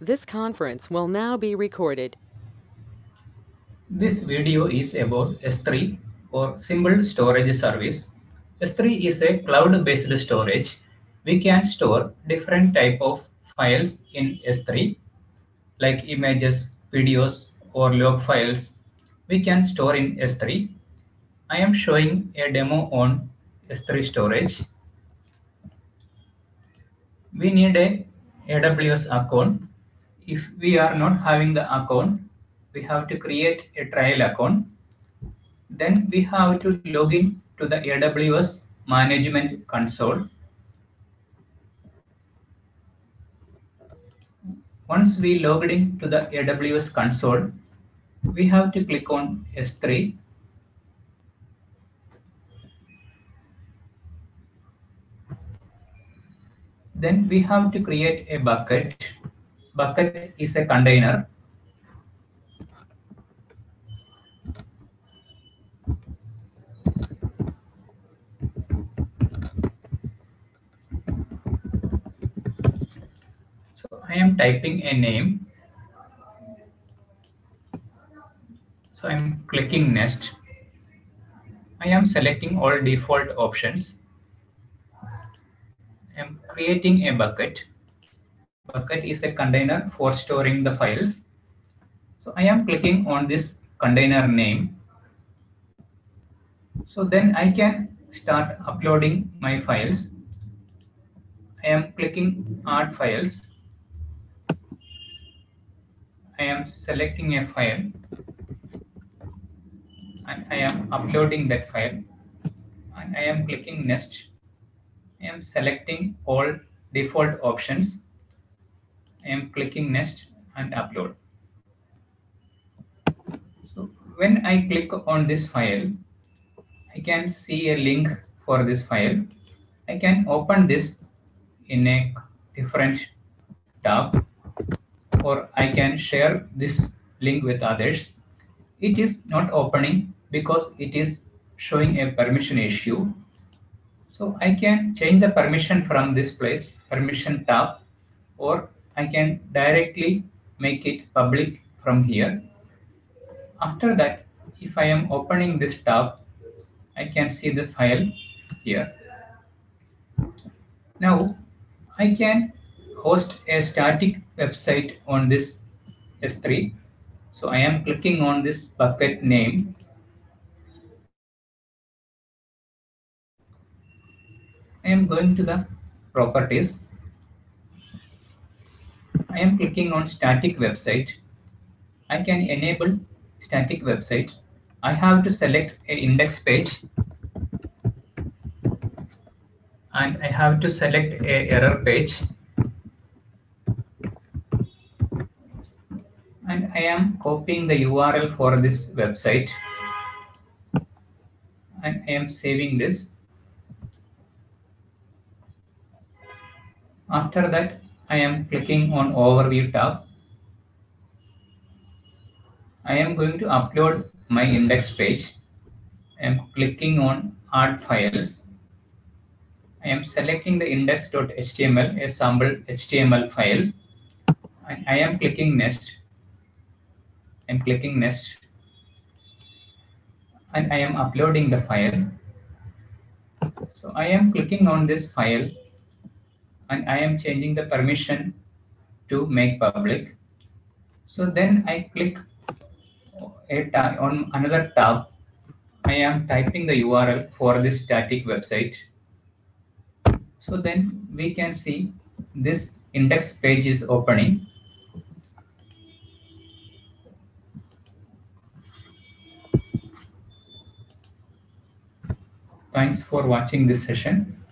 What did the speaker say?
This conference will now be recorded. This video is about S3 or Simple Storage Service. S3 is a cloud-based storage. We can store different type of files in S3 like images, videos or log files. We can store in S3. I am showing a demo on S3 storage. We need a AWS account. If we are not having the account, we have to create a trial account. Then we have to log in to the AWS Management Console. Once we logged in to the AWS console, we have to click on S3. Then we have to create a bucket. Bucket is a container. So I am typing a name. So I'm clicking next. I am selecting all default options. I'm creating a bucket. Bucket is a container for storing the files. So I am clicking on this container name. So then I can start uploading my files. I am clicking add files. I am selecting a file and I am uploading that file and I am clicking next. I am selecting all default options. I am clicking next and upload. So when I click on this file, I can see a link for this file. I can open this in a different tab, or I can share this link with others. It is not opening because it is showing a permission issue. So I can change the permission from this place, permission tab, or I can directly make it public from here. After that, if I am opening this tab, I can see the file here. Now I can host a static website on this S3. So I am clicking on this bucket name. I am going to the properties. I am clicking on static website. I can enable static website. I have to select a index page and I have to select a error page. And I am copying the URL for this website and I am saving this. After that, I am clicking on Overview tab. I am going to upload my index page. I am clicking on Add Files. I am selecting the index.html, a sample HTML file, and I am clicking Next. I am clicking Next, and I am uploading the file. So I am clicking on this file, and I am changing the permission to make public. So then I click on another tab. I am typing the URL for this static website. So then we can see this index page is opening. Thanks for watching this session.